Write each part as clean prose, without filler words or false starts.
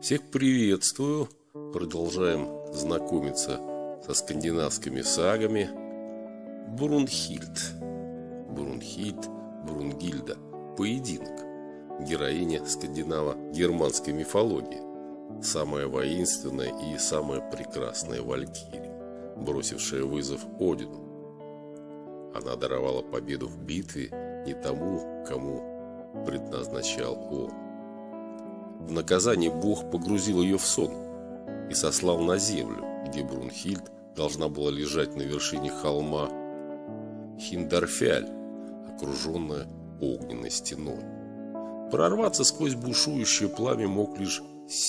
Всех приветствую! Продолжаем знакомиться со скандинавскими сагами. Брунгильд. Брунгильда. Поединок. Героиня скандинаво-германской мифологии. Самая воинственная и самая прекрасная валькирия, бросившая вызов Одину. Она даровала победу в битве не тому, кому предназначал он. В наказание Бог погрузил ее в сон и сослал на землю, где Брунгильд должна была лежать на вершине холма Хиндарфяль, окруженная огненной стеной. Прорваться сквозь бушующее пламя мог лишь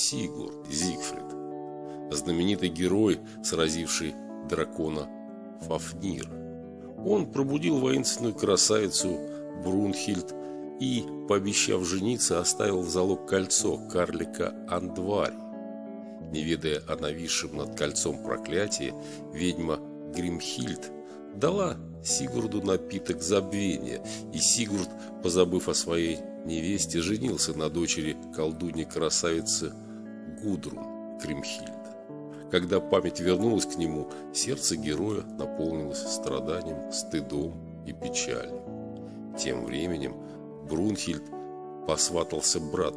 Зигфрид, знаменитый герой, сразивший дракона Фафнира. Он пробудил воинственную красавицу Брунгильд и, пообещав жениться, оставил в залог кольцо карлика Андвари. Не ведая о нависшем над кольцом проклятии, ведьма Гримхильд дала Сигурду напиток забвения, и Сигурд, позабыв о своей невесте, женился на дочери колдуньи-красавицы Гудрун Гримхильд. Когда память вернулась к нему, сердце героя наполнилось страданием, стыдом и печалью. Тем временем Брунгильд посватался брат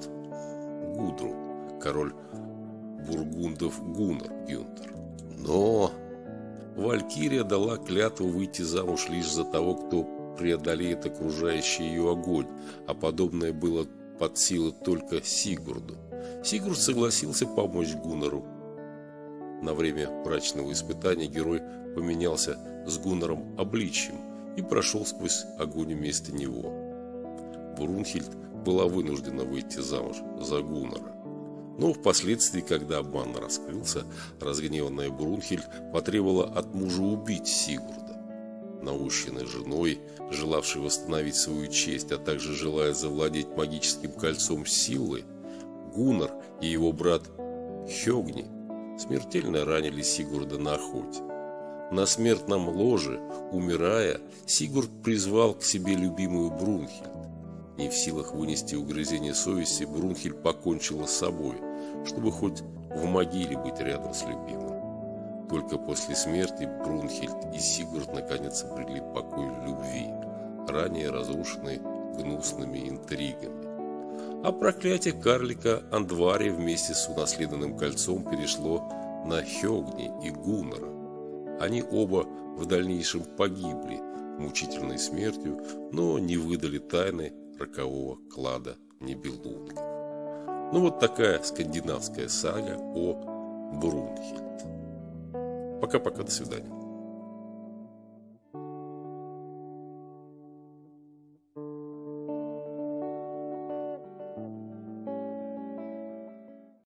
Гудрун, король бургундов Гуннар Гюнтер. Но валькирия дала клятву выйти замуж лишь за того, кто преодолеет окружающий ее огонь, а подобное было под силу только Сигурду. Сигурд согласился помочь Гуннару. На время брачного испытания герой поменялся с Гуннаром обличьем и прошел сквозь огонь вместо него. Брунгильд была вынуждена выйти замуж за Гуннара. Но впоследствии, когда обман раскрылся, разгневанная Брунгильд потребовала от мужа убить Сигурда. Наущенной женой, желавшей восстановить свою честь, а также желая завладеть магическим кольцом силы, Гуннар и его брат Хёгни смертельно ранили Сигурда на охоте. На смертном ложе, умирая, Сигурд призвал к себе любимую Брунгильд. Не в силах вынести угрызение совести, Брунгильд покончила с собой, чтобы хоть в могиле быть рядом с любимым. Только после смерти Брунгильд и Сигурд наконец обрели покой в любви, ранее разрушенной гнусными интригами. А проклятие карлика Андвари вместе с унаследованным кольцом перешло на Хёгни и Гуннара. Они оба в дальнейшем погибли мучительной смертью, но не выдали тайны рокового клада Нибелунгов. Ну вот такая скандинавская сага о Брунгильд. Пока-пока, до свидания.